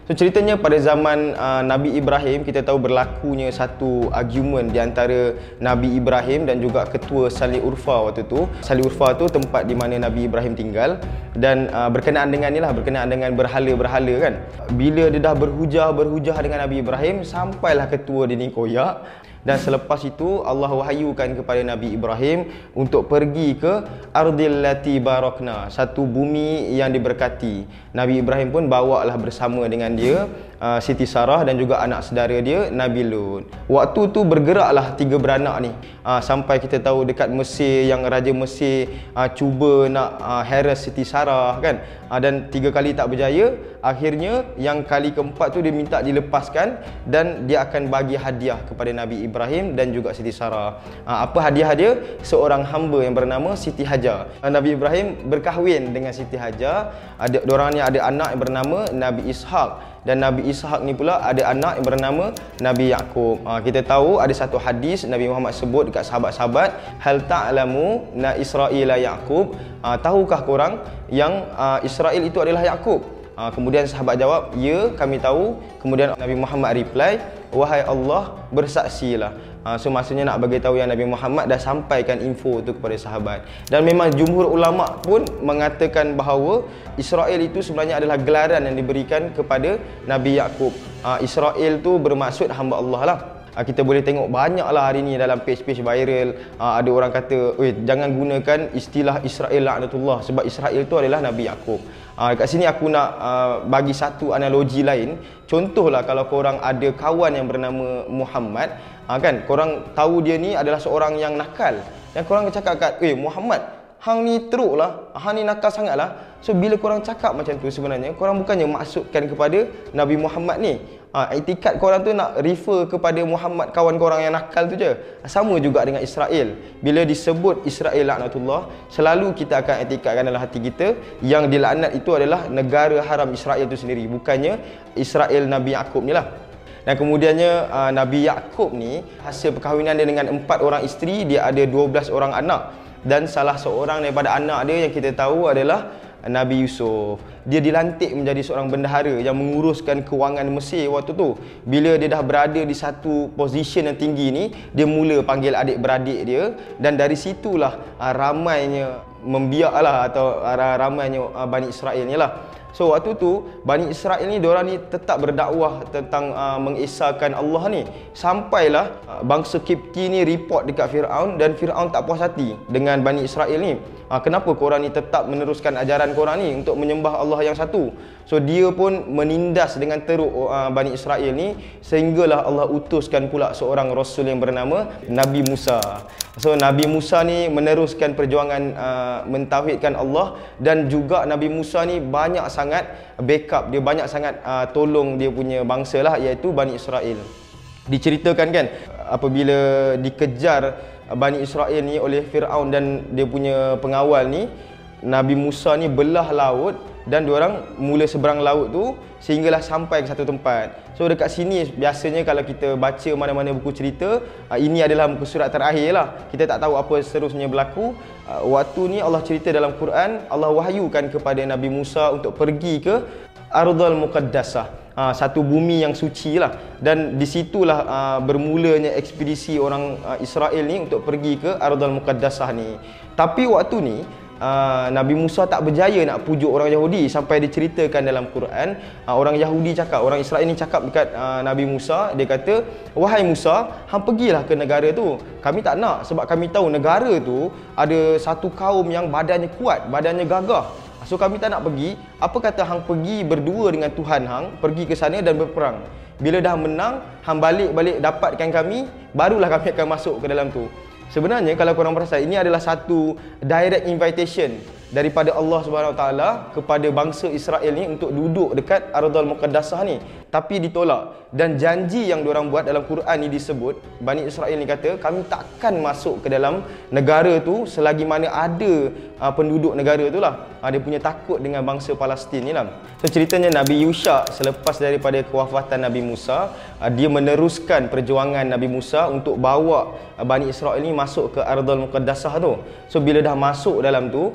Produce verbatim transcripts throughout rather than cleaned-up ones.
So ceritanya pada zaman uh, Nabi Ibrahim, kita tahu berlakunya satu argument di antara Nabi Ibrahim dan juga ketua Sali Urfa waktu tu. Sali Urfa tu tempat di mana Nabi Ibrahim tinggal, dan uh, berkenaan dengan ni lah, berkenaan dengan berhala-berhala kan. Bila dia dah berhujah berhujah dengan Nabi Ibrahim, sampailah ketua dia ni koyak. Dan selepas itu Allah wahyukan kepada Nabi Ibrahim untuk pergi ke Ardil Lati Barakna, satu bumi yang diberkati. Nabi Ibrahim pun bawalah bersama dengan dia uh, Siti Sarah dan juga anak saudara dia Nabi Lut. Waktu tu bergeraklah tiga beranak ni uh, sampai kita tahu dekat Mesir, yang Raja Mesir uh, cuba nak uh, harass Siti Sarah kan, uh, dan tiga kali tak berjaya. Akhirnya yang kali keempat tu dia minta dilepaskan dan dia akan bagi hadiah kepada Nabi Ibrahim dan juga Siti Sarah. Uh, apa hadiah dia? Seorang hamba yang bernama Siti Hajar. Uh, Nabi Ibrahim berkahwin dengan Siti Hajar. Ada orang ni ada anak yang bernama Nabi Ishaq, dan Nabi Ishaq ni pula ada anak yang bernama Nabi Yaqub. Ha, kita tahu ada satu hadis Nabi Muhammad sebut dekat sahabat-sahabat, hal ta'lamu na Israila Yaqub, ha, tahukah korang yang uh, Israel itu adalah Yaqub? Ha, kemudian sahabat jawab, ya kami tahu. Kemudian Nabi Muhammad reply, wahai Allah, bersaksilah. Ha, so maksudnya nak bagi tahu yang Nabi Muhammad dah sampaikan info tu kepada sahabat. Dan memang jumhur ulama pun mengatakan bahawa Israel itu sebenarnya adalah gelaran yang diberikan kepada Nabi Yaqub. Ha, Israel tu bermaksud hamba Allah lah. Ha, kita boleh tengok banyaklah hari ni dalam page-page viral, ha, ada orang kata, "Oi, jangan gunakan istilah Israel laknatullah sebab Israel tu adalah Nabi Yaqub." Ha, kat sini aku nak uh, bagi satu analogi lain. Contohlah kalau korang ada kawan yang bernama Muhammad, ha, kan, korang tahu dia ni adalah seorang yang nakal, dan korang cakap kat, "Eh Muhammad, hang ni teruk lah, hang ni nakal sangat lah." So bila korang cakap macam tu, sebenarnya korang bukannya maksudkan kepada Nabi Muhammad ni. Ha, etikat korang tu nak refer kepada Muhammad, kawan korang yang nakal tu je. Sama juga dengan Israel. Bila disebut Israel laknatullah, selalu kita akan etikatkan dalam hati kita yang dilaknat itu adalah negara haram Israel itu sendiri, bukannya Israel Nabi Yaqub ni lah. Dan kemudiannya uh, Nabi Yaqub ni, hasil perkahwinan dia dengan empat orang isteri, dia ada dua belas orang anak. Dan salah seorang daripada anak dia yang kita tahu adalah Nabi Yusuf. Dia dilantik menjadi seorang bendahara yang menguruskan kewangan Mesir waktu tu. Bila dia dah berada di satu position yang tinggi ni, dia mula panggil adik-beradik dia, dan dari situlah uh, ramainya membiaklah atau uh, ramainya uh, Bani Israel ni lah. So waktu tu Bani Israel ni, diorang ni tetap berdakwah tentang uh, mengesahkan Allah ni, sampailah uh, bangsa Kipti ni report dekat Firaun, dan Firaun tak puas hati dengan Bani Israel ni. Uh, kenapa korang ni tetap meneruskan ajaran korang ni untuk menyembah Allah yang satu? So dia pun menindas dengan teruk uh, Bani Israel ni, sehinggalah Allah utuskan pula seorang rasul yang bernama Nabi Musa. So Nabi Musa ni meneruskan perjuangan uh, mentauhidkan Allah, dan juga Nabi Musa ni banyak sangat backup, dia banyak sangat uh, tolong dia punya bangsa lah, iaitu Bani Israel. Diceritakan kan, apabila dikejar Bani Israel ni oleh Firaun dan dia punya pengawal ni, Nabi Musa ni belah laut, dan diorang mula seberang laut tu sehinggalah sampai ke satu tempat. So dekat sini biasanya kalau kita baca mana-mana buku cerita, ini adalah muka surat terakhir lah, kita tak tahu apa seterusnya berlaku. Waktu ni Allah cerita dalam Quran, Allah wahyukan kepada Nabi Musa untuk pergi ke Ardul Muqaddasah, ha, satu bumi yang suci lah. Dan disitulah uh, bermulanya ekspedisi orang uh, Israel ni untuk pergi ke Ardul Muqaddasah ni. Tapi waktu ni Uh, Nabi Musa tak berjaya nak pujuk orang Yahudi, sampai diceritakan dalam Quran, uh, orang Yahudi cakap, orang Israel ni cakap dekat uh, Nabi Musa, dia kata, "Wahai Musa, hang pergilah ke negara tu. Kami tak nak, sebab kami tahu negara tu ada satu kaum yang badannya kuat, badannya gagah. So kami tak nak pergi. Apa kata hang pergi berdua dengan Tuhan hang, pergi ke sana dan berperang. Bila dah menang, hang balik-balik dapatkan kami, barulah kami akan masuk ke dalam tu." Sebenarnya kalau korang perasan, ini adalah satu direct invitation daripada Allah Subhanahu Wa Taala kepada bangsa Israel ni untuk duduk dekat Ardul Muqaddasah ni, tapi ditolak. Dan janji yang diorang buat dalam Quran ni disebut, Bani Israel ni kata, kami takkan masuk ke dalam negara tu selagi mana ada uh, penduduk negara tu lah. Uh, dia punya takut dengan bangsa Palestin ni lah. So ceritanya Nabi Yusha selepas daripada kewafatan Nabi Musa, uh, dia meneruskan perjuangan Nabi Musa untuk bawa uh, Bani Israel ni masuk ke Ardul Muqaddasah tu. So bila dah masuk dalam tu, uh,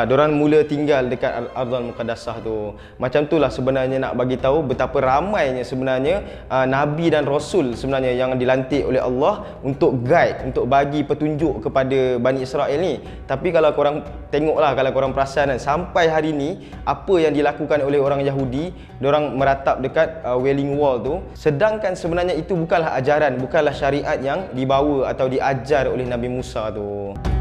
diorang mula tinggal dekat Ardhul Muqaddasah tu. Macam itulah sebenarnya nak bagi tahu betapa ramainya sebenarnya uh, Nabi dan Rasul sebenarnya yang dilantik oleh Allah untuk guide, untuk bagi petunjuk kepada Bani Israel ni. Tapi kalau korang tengoklah, kalau korang perasan kan, sampai hari ni apa yang dilakukan oleh orang Yahudi, diorang meratap dekat uh, Wailing Wall tu, sedangkan sebenarnya itu bukanlah ajaran, bukanlah syariat yang dibawa atau diajar oleh Nabi Musa tu.